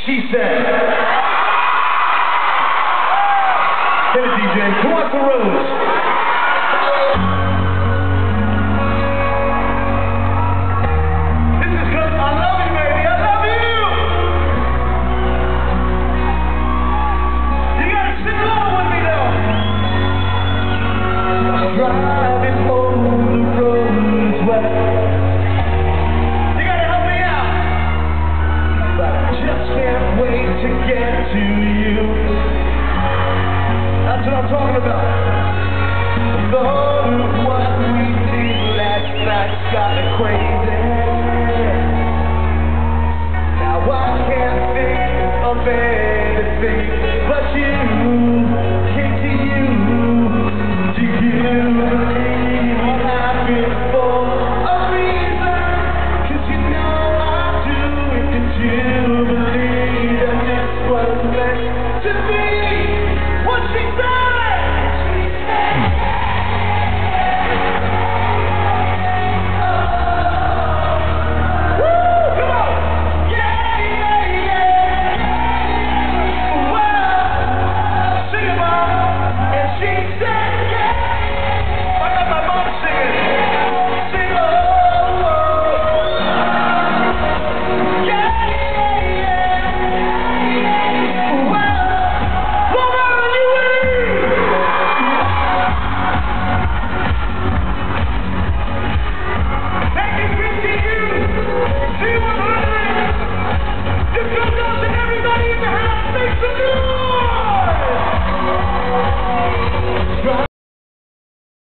She said. Hit it, DJ. Who wants a rose? Driving home, the road is wet. You gotta help me out. But I just can't wait to get to you. That's what I'm talking about. The thought of what we did last night's got me crazy. Now I can't think of anything but you.